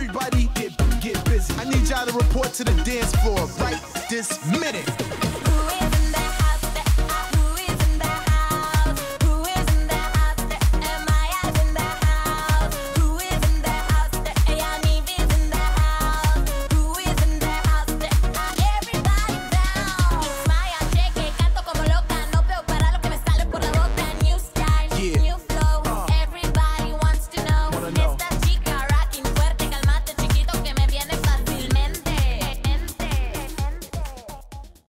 Everybody get busy. I need y'all to report to the dance floor right this minute.